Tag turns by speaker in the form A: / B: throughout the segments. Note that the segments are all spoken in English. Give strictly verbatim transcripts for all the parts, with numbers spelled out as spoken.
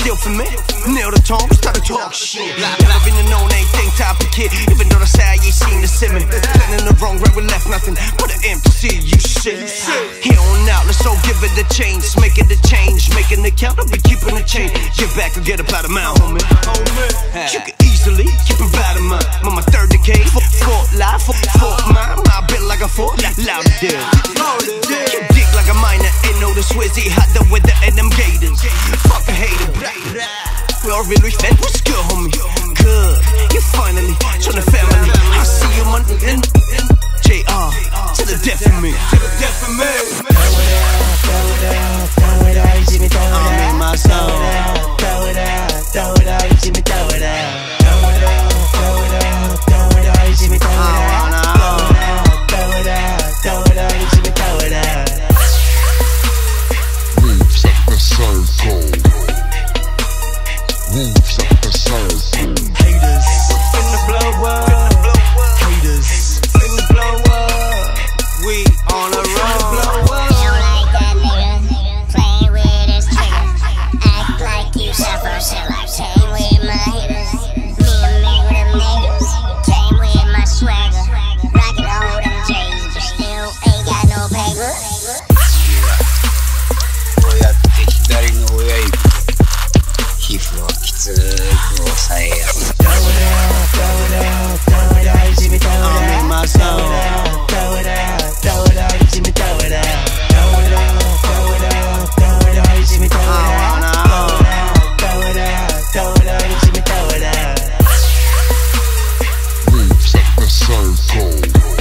A: feel for me. Nail the tone, start to talk shit. Never been a known anything type of kid. Even though the side you ain't seen the simmer. Putting in the wrong right, we left nothing but an empty. You shit. Here on out, let's all give it a change. Making the change, making the count, I'll be keeping the change. Get back or get up out of mouth, homie. You can easily keep it out of mine. I'm my third decade, fourth life, fourth mind. My bit like a fourth, loud deal. You dig like a miner, ain't no the Swizzy, hot the weather and them gators. Fuck a hater, we all really fed, what's good, homie? Good, you finally join the family. I see you, man, in J R, to the death of me. To the death of me.
B: Throw it out, throw it out, throw it out, you see me throw it out.
A: I'm in my zone.
B: Throw it out, throw it out, you see me throw it out. Throw it out, throw it out, throw it out, you see me throw it out. Throw it out, throw it out, you see me throw it out.
C: Moves up the circle. Moves up the circle.
A: Haters, finna blow up. Haters, finna blow up. We on a roll. Blow up.
D: You like that nigga, play with his trigger. Act like you suffer, so I came with my haters. Me a man with them niggas, came with my swagger. Rockin' all them J's, but still ain't got no paper.
E: Oyaって左の親指皮膚をきつく押さえ合う
B: Throw it out, throw it out, throw it out, you see me throw it out.
A: I'm in my
B: Throw
A: zone.
B: it out, throw it out, throw it out, you see me throw it out. Throw it out, throw it out, throw it out, you see me throw it out. Throw it out, throw it out, you see me throw it out.
C: Moves up the circle.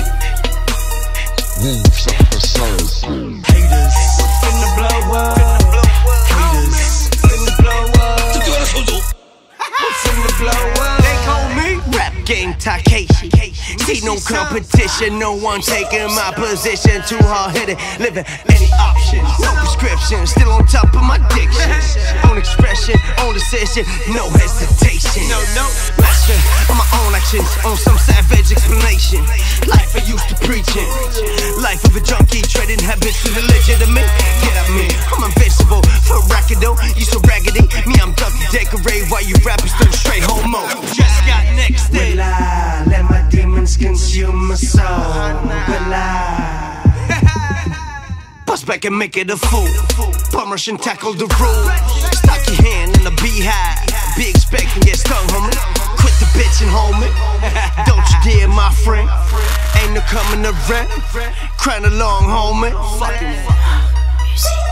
C: Moves up the circle.
A: Haters, finna blow up. Haters, finna blow up. Finna blow up. They call me Rap Game Takeshi. See no competition, no one taking my position. Too hard-headed, living any option. No prescription, still on top of my diction. Own expression, own decision, no hesitation. No, no, master on my own actions, on some savage explanation. Life I used to preaching, life of a junkie, trading habits to the legitimate. Get at me, I'm invincible for rackedo. You so raggedy, me I'm ducky decorate while you rappers still straight homo. Just got next day.
B: Will I let my demons consume my soul? Will I?
A: Bust back and make it a fool. Bum rush and tackle the rule. Stock your hand in a beehive. Be expecting get stung, homie. Quit the bitchin', homie. Don't you dare, my friend. Ain't no coming to rent. Crying along, homie. Fucking